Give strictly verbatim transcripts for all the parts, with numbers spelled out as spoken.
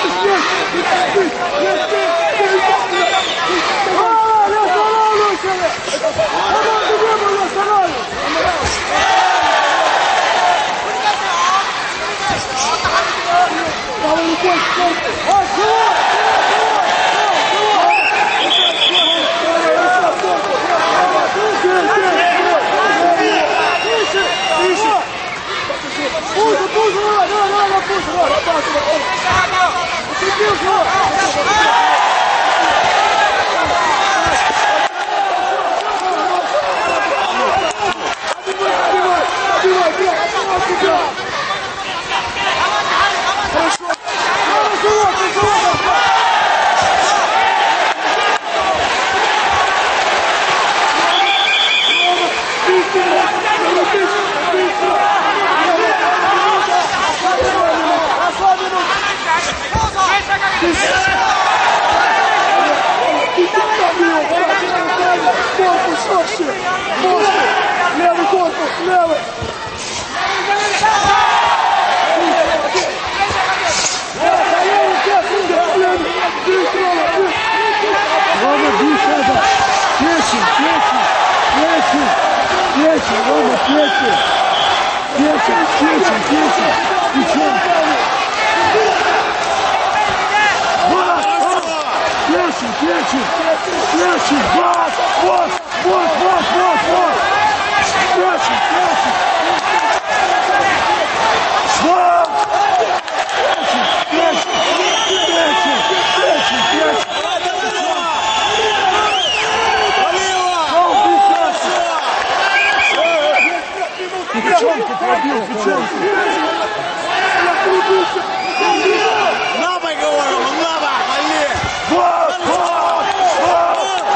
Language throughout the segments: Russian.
Левый корпус, левый! Рома, бить надо! Печень, печень, печень, печень, Рома, печень! Печень, печень, печень, печень! Вот, вот! Печень, печень, печень! Вот, вот, вот, вот, вот, вот! Печень, печень! Вот! Печень, печень, печень, печень! Печенку пробил, печенку! Лапой говорю, лапа, вали! Вот, вот, вот!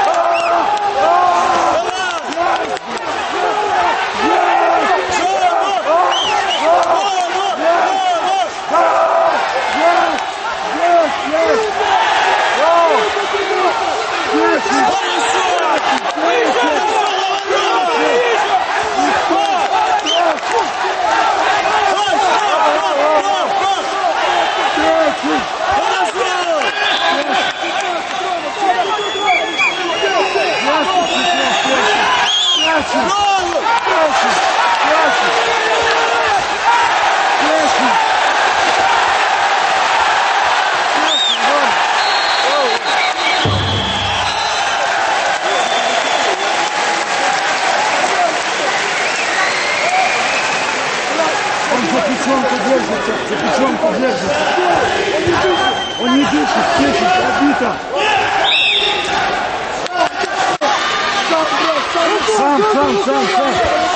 Печенку держится, за печенку держится. Он не дышит, печень пробита. Сам, сам, сам, сам.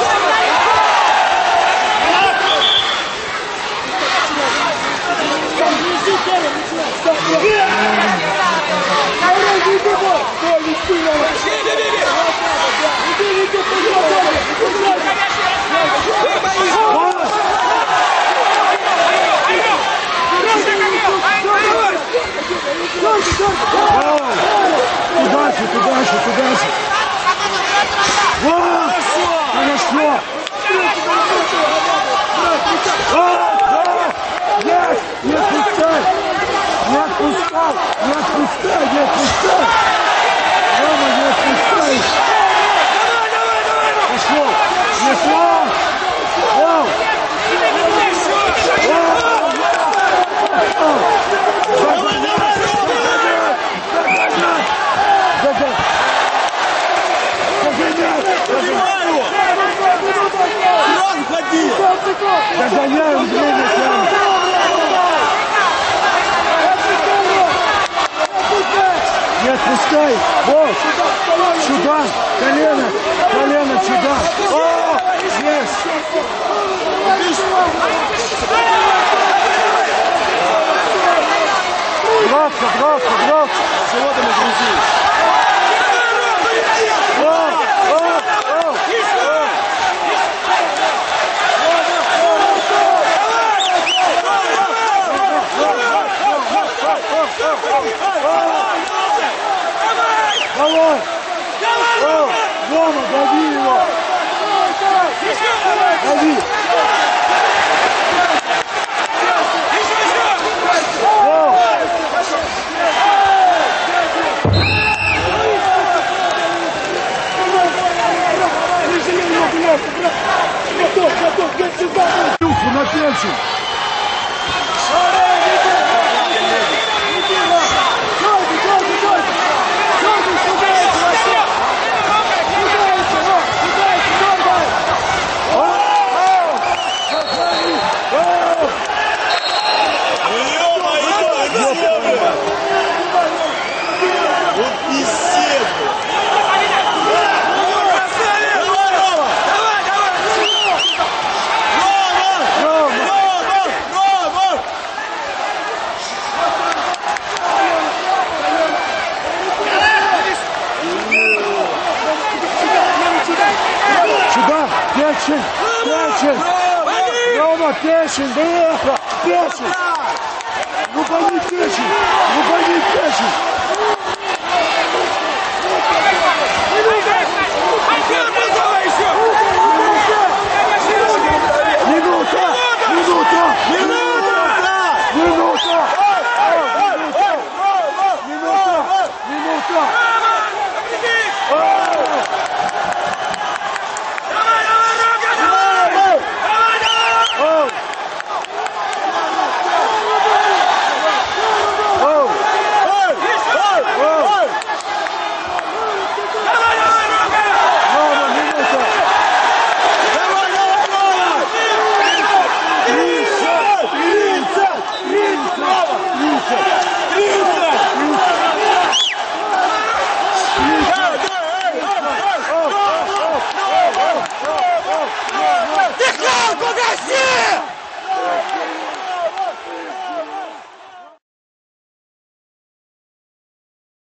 Туда же, туда же, туда же. Вот! Хорошо! Нет! Не отпускай! Не отпускай! Не отпускай! Не отпускай! Рома, не отпускай! Пошел! Пошел! Вау! Догоняем, двигаем! Не отпускай! Вот! Сюда! Колено! Колено сюда! О! Есть! Гладко, гладко, гладко! Всего ты нагрузись! Давай! О, Рома, дави его! Дави! О, Пешим. Сюда, Пешим, Пешим. Рома, Пешим, выехал, Пешим. Ну гони Пешим, ну гони Пешим.